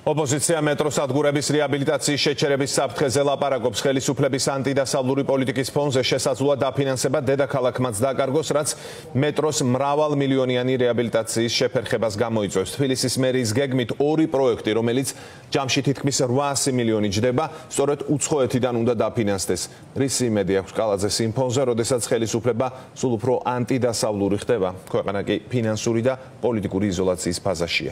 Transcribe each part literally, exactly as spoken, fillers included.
ოპოზიცია მეტროსადგურების რეაბილიტაციის შეჩერების საფრთხეზე ლაპარაკობს. ხელისუფლების ანტიდასავლური პოლიტიკის ფონზე შესაძლოა დაფინანსება დედაქალაქმაც დაკარგოს, რაც მეტროს მრავალმილიონიანი რეაბილიტაციის შეფერხებას გამოიწვევს. თბილისის მერიის გეგმით ორი პროექტი, რომელიც ჯამში თითქმის რვაასი მილიონი ჯდება, სწორედ უცხოეთიდან უნდა დაფინანსდეს. რის იმედი აქვს კალაძეს იმ ფონზე, როდესაც ხელისუფლება სულ უფრო ანტიდასავლური ხდება. ქვეყანა კი ფინანსური და პოლიტიკური იზოლაციის ფაზაშია.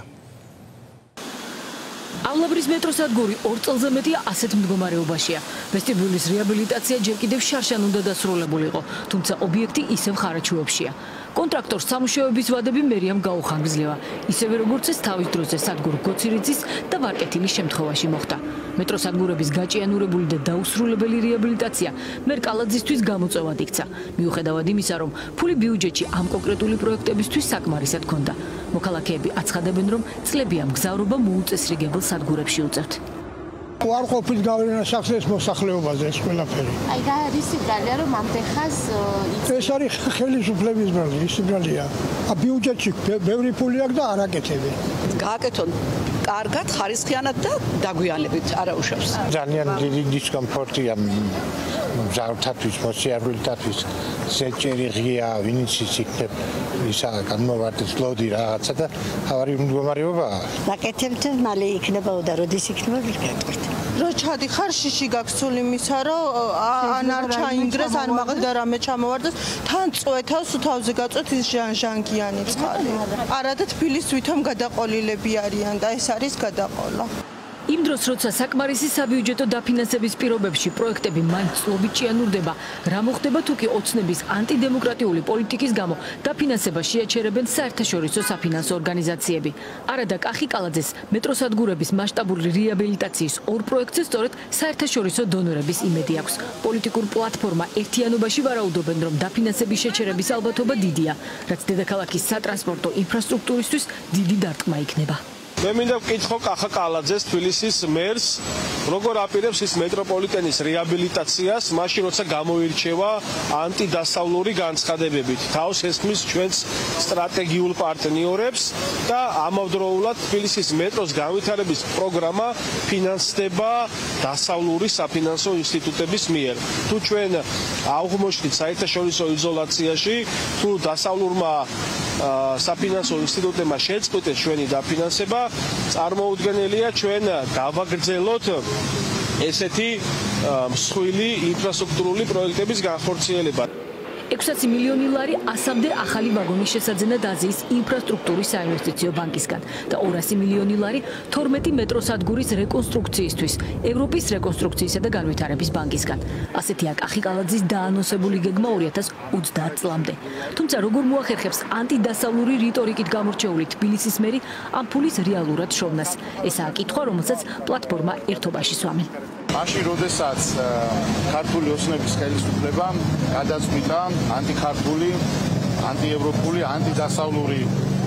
Ავლაბრის მეტროსადგური ორ წელზე მეტია ასეთ მდგომარეობაშია. ვესტიბიულის რეაბილიტაცია ჯერ კიდევ შარშან უნდა დასრულებულიყო, თუმცა ობიექტი ისევ ხარაჩუებშია. კონტრაქტორს სამუშაოების ვადები მერიამ გაუხანგრძლევა, ისევე როგორც ეს თავის დროზე სადგურ გოცირიძის და ვარკეთილის შემთხვევაში მოხდა. მეტროსადგურების გაჭიანურებული და დაუსრულებელი რეაბილიტაცია მერ კალაძისთვის გამოწვევად იქცა, მიუხედავად იმისა, რომ ფული ბიუჯეტში ამ კონკრეტული პროექტებისთვის საკმარისად ჰქონდა. მოქალაქეები აცხადებენ, რომ წლებია მგზავრობა მოუწესრიგებელ სადგურებში უწევთ. არ ყოფილ გავლენა სახლის მოსახლეობაზე ეს ყველაფერი. აი რა არის სიბრალია, რომ ამ დღეს ეს არის ხელისუფლების ბრალი, ის სიბრალია. ა ბიუჯეტში ბევრი ფული აქვს და არ აკეთებენ. გააკეთონ კარგად, ხარისხიანად და დაგვიანებით, არა უშავს. ძალიან დიდი დისკომფორტია მგზავრთათვის, მოსიარულთათვის. ზეჭერი ღია, ვინც იქნებ ისა განმოვარდეს ლოდი რაღაცა და ავარი მდგომარეობაა. დაკეთებთ მალე იქნება და როდის იქნება ვიგატყვით. რო ჩადიხარ შიში გაქსული მისა, რომ ან არ ჩაინგრეს, ან მაგდა რამე ჩამოვარდეს, თან წვეთავს, თავზე გაწვეთ ის ჟანგიანი წყალი. არადა თბილის ვითომ გადაყოლილები არიან და ეს არის გადაყოლა. იმ დროს, როცა საკმარისი საბიუჯეტო დაფინანსების პირობებში პროექტები მაინც წლობით ჭიანურდება, რა მოხდება თუ კი ოცნების ანტიდემოკრატიული პოლიტიკის გამო დაფინანსება შეაჩერებენ საერთაშორისო საფინანსო ორგანიზაციები. არადა კახი კალაძეს მეტროსადგურების მასშტაბური რეაბილიტაციის ორ პროექტზე სწორედ საერთაშორისო დონორების იმედი აქვს. პოლიტიკურ პლატფორმა ერთიანობაში ვარაუდობენ, რომ დაფინანსების შეჩერების ალბათობა დიდია, რაც დედაქალაქის სატრანსპორტო ინფრასტრუქტურისთვის დიდი დარტყმა იქნება. მე მინდა ვკითხო კახა კალაძეს, თბილისის მერს, როგორ აპირებს ის მეტროპოლიტენის რეაბილიტაციას, მაშინ როცა გამოირჩევა ანტიდასავლური განცხადებებით. თავს ესმის ჩვენს სტრატეგიულ პარტნიორებს და ამავდროულად თბილისის მეტროს განვითარების პროგრამა ფინანსდება დასავლური საფინანსო ინსტიტუტების მიერ. თუ ჩვენ ავღმოჩნდით საერთაშორისო იზოლაციაში, თუ დასავლურმა საფინანსო ინსტიტუტებმა შეწყვიტეს ჩვენი დაფინანსება, წარმოუდგენელია ჩვენ გავაგრძელოთ ესეთი მსხვილი ინფრასტრუქტურული პროექტების განხორციელება. ექვსასი მილიონი ლარი ასამდე ახალი ვაგონის შესაძენად აზიის ინფრასტრუქტურის საინვესტიციო ბანკისგან და ორასი მილიონი ლარი თორმეტი მეტროსადგურის რეკონსტრუქციისთვის ევროპის რეკონსტრუქციისა და განვითარების ბანკისგან. ასეთია კახი კალაძის დაანონსებული გეგმა ორი ათას ოცდაათ წლამდე. თუმცა როგორ მოახერხებს ანტიდასავლური რიტორიკით გამორჩეული თბილისის მერი ამ ფულის რეალურად შოვნას? ესაა კითხვა, რომელსაც პლატფორმა ერთობაში სვამენ. მაშინ, როდესაც ქართული ოცნების ხელისუფლება გადაწყვიტა ანტიქართული, ანტიევროპული, ანტიდასავლური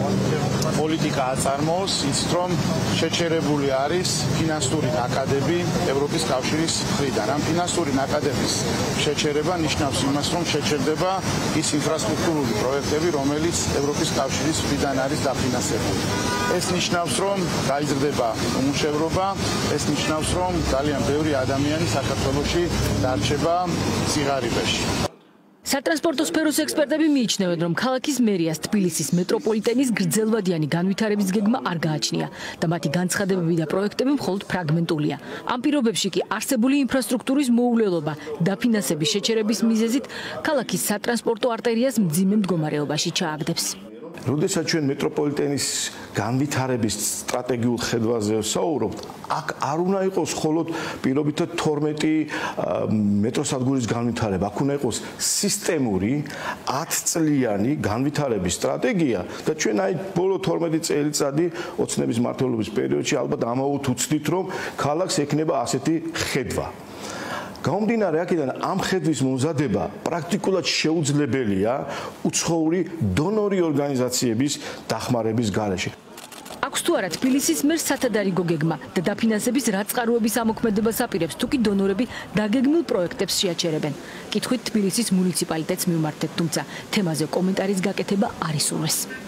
პოლიტიკა აწარმოოს, იცით რომ შეჩერებული არის ფინანსური ნაკადები ევროპის კავშირის მხრიდან. ამ ფინანსური ნაკადების შეჩერება ნიშნავს იმას, რომ შეჩერდება ის ინფრასტრუქტურული პროექტები, რომელიც ევროპის კავშირის მხრიდან არის დაფინანსებული. ეს ნიშნავს, რომ გაიზრდება უმუშევრობა, ეს ნიშნავს, რომ ძალიან ბევრი ადამიანი საქართველოში დარჩება სიღარიბეში. სატრანსპორტო სფეროს ექსპერტები მიიჩნევენ, რომ ქალაქის მერიას თბილისის მეტროპოლიტენის გრძელვადიანი განვითარების გეგმა არ გააჩნია და მათი განცხადებები და პროექტები მხოლოდ ფრაგმენტულია. ამ პირობებში კი არსებული ინფრასტრუქტურის მოულელობა დაფინანსების შეჩერების მიზეზით ქალაქის სატრანსპორტო არტერიას მძიმე მდგომარეობაში ჩააგდებს. როდესაც ჩვენ მეტროპოლიტენის განვითარების სტრატეგიულ ხედვაზე ვსაუბრობთ, აქ არ უნდა იყოს მხოლოდ პირობითად თორმეტი მეტროსადგურის განვითარება, აქ უნდა იყოს სისტემური ათწლიანი განვითარების სტრატეგია და ჩვენ აი ბოლო თორმეტი წელიწადი ოცნების მმართველობის პერიოდში ალბათ ამაოდ უცდით, რომ ქალაქს ექნება ასეთი ხედვა. გამომდინარე აქედან ამ ხედვის მომზადება პრაქტიკულად შეუძლებელია უცხოური დონორი ორგანიზაციების დახმარების გარეშე. აქვს თუ არა თბილისის მერს სათადარიგო გეგმა და დაფინანსების რა წყაროების ამოქმედებას აპირებს, თუ კი დონორები დაგეგმილ პროექტებს შეაჩერებენ. კითხვით თბილისის მუნიციპალიტეტს მივმართეთ, თუმცა თემაზე კომენტარის გაკეთება არ ისურვეს.